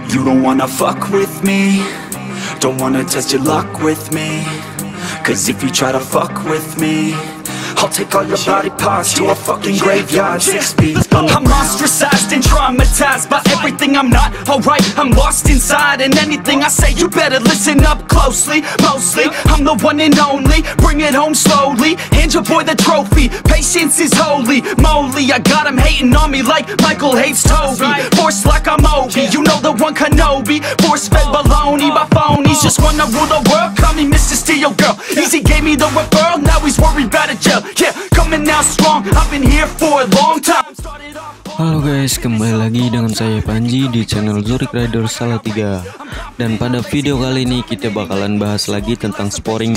You don't wanna fuck with me, don't wanna test your luck with me, cause if you try to fuck with me, I'll take all your body parts to a fucking graveyard 6 feet I'm ostracized and traumatized by everything I'm not alright, I'm lost inside, and anything I say you better listen up closely. Mostly, I'm the one and only, bring it home slowly, hand your boy the trophy, patience is holy moly. I got him hating on me like Michael hates Toby, force like I'm Obi, you know the one Kenobi, force fed baloney by phonies, just wanna rule the world, call me Mr. Steel Girl, easy gave me the referral, now he's worried about a jail. Yeah, coming out strong, I've been here for a long time. Halo guys, kembali lagi dengan saya Panji di channel Zurich Rider Salatiga. Dan pada video kali ini kita bakalan bahas lagi tentang sporing.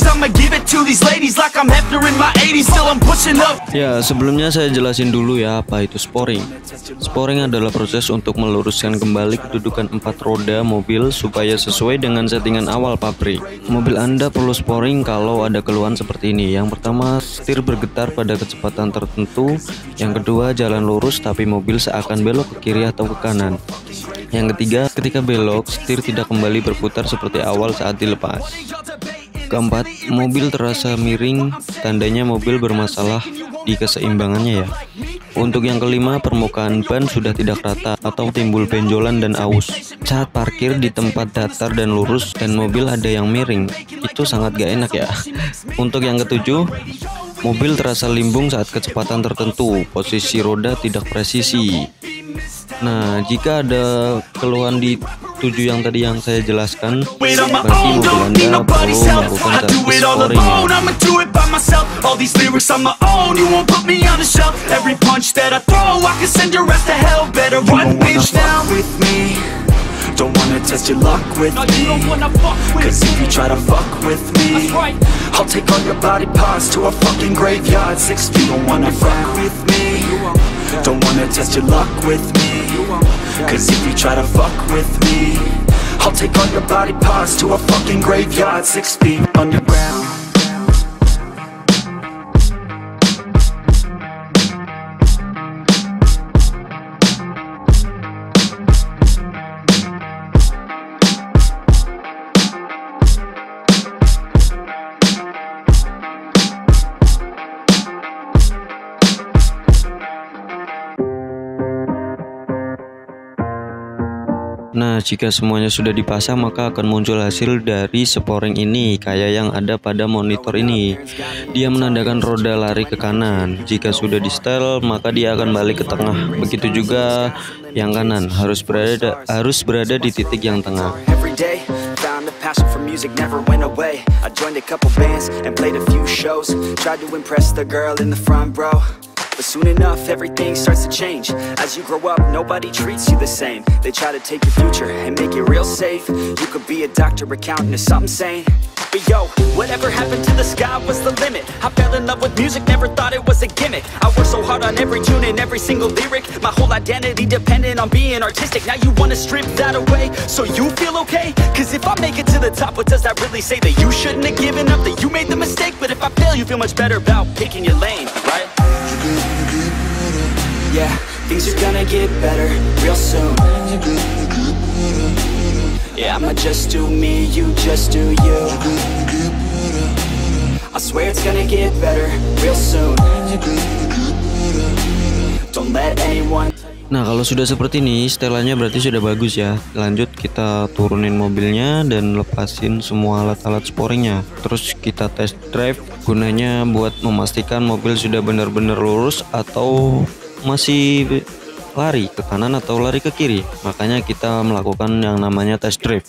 Ya, sebelumnya saya jelasin dulu ya apa itu sporing. Sporing adalah proses untuk meluruskan kembali kedudukan 4 roda mobil supaya sesuai dengan settingan awal pabrik. Mobil Anda perlu sporing kalau ada keluhan seperti ini. Yang pertama, setir bergetar pada kecepatan tertentu. Yang kedua, jalan lurus tapi mobil seakan belok ke kiri atau ke kanan. Yang ketiga, ketika belok, setir tidak kembali berputar seperti awal saat dilepas. Keempat, mobil terasa miring, tandanya mobil bermasalah di keseimbangannya ya. Untuk yang kelima, permukaan ban sudah tidak rata atau timbul benjolan dan aus. Saat parkir di tempat datar dan lurus dan mobil ada yang miring, itu sangat gak enak ya. Untuk yang ketujuh, mobil terasa limbung saat kecepatan tertentu, posisi roda tidak presisi. Nah, jika ada keluhan di 7 yang tadi yang saya jelaskan, berarti mobil Anda perlu melakukan servis sporing. Don't wanna test your luck with me, cause if you try to fuck with me, I'll take all your body parts to a fucking graveyard 6 feet. Don't wanna fuck with me, don't wanna test your luck with me, cause if you try to fuck with me, I'll take all your body parts to a fucking graveyard 6 feet underground. Nah, jika semuanya sudah dipasang, maka akan muncul hasil dari sporing ini kayak yang ada pada monitor ini. Dia menandakan roda lari ke kanan. Jika sudah di setel, maka dia akan balik ke tengah. Begitu juga yang kanan, harus berada di titik yang tengah. Passion for music never went away. I joined a couple bands and played a few shows. Tried to impress the girl in the front row, but soon enough everything starts to change. As you grow up, nobody treats you the same. They try to take your future and make it real safe. You could be a doctor, accountant, or something sane. But yo, whatever happened to the sky was the limit. I fell in love with music, never thought it was a gimmick. I worked so hard on every tune and every single lyric. My whole identity depended on being artistic. Now you wanna strip that away so you feel okay? Cause if I make it to the top, what does that really say? That you shouldn't have given up, that you made the mistake? But if I fail, you feel much better about picking your lane, right? Yeah, things are gonna get better real soon. Yeah, I'ma just do me, you just do you. I swear it's gonna get better real soon. Don't let anyone. Nah, kalau sudah seperti ini, setelannya berarti sudah bagus ya. Lanjut kita turunin mobilnya dan lepasin semua alat-alat sporingnya. Terus kita test drive, gunanya buat memastikan mobil sudah benar-benar lurus atau masih lari ke kanan atau lari ke kiri. Makanya kita melakukan yang namanya test drive.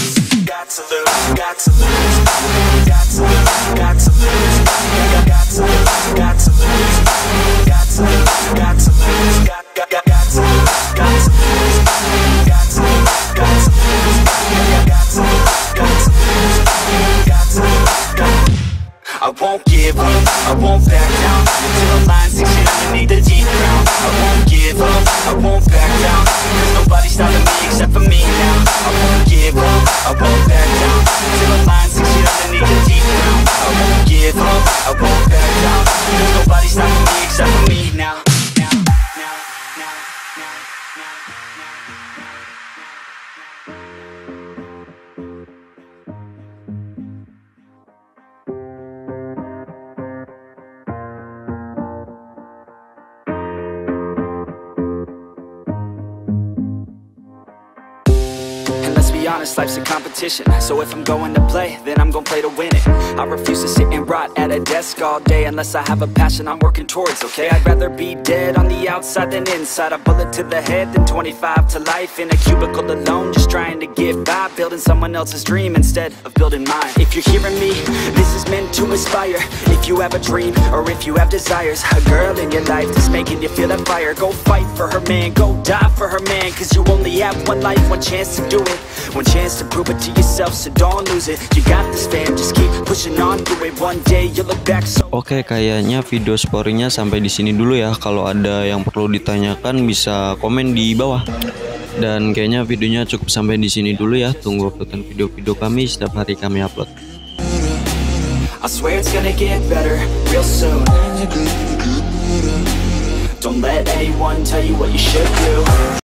I won't give up, I won't back down till the line 6 feet underneath the deep ground. I won't give up, I won't back down, cause nobody's stopping me except for me now. I won't give up, I won't back down till the line 6 feet underneath the deep ground. I won't give up, I won't back down, cause nobody's stopping me except for me now. honest, life's a competition. So if I'm going to play, then I'm gonna play to win it. I refuse to sit and rot at a desk all day unless I have a passion I'm working towards, okay? I'd rather be dead on the outside than inside. A bullet to the head than 25 to life in a cubicle alone, just trying to get by, building someone else's dream instead of building mine. If you're hearing me, this is meant to inspire. If you have a dream or if you have desires, a girl in your life that's making you feel that fire, go fight for her man, go die for her man, cause you only have one life, one chance to do it, one chance to prove it to yourself, so don't lose it. You got this fam, just keep pushing on through it. One day you'll look back so... Oke, kayaknya video sporingnya sampai di sini dulu ya. Kalau ada yang perlu ditanyakan bisa komen di bawah. Dan kayaknya videonya cukup sampai di sini dulu ya. Tunggu uploadan video-video kami setiap hari kami upload. I swear it's gonna get better real soon. Don't let anyone tell you what you should do.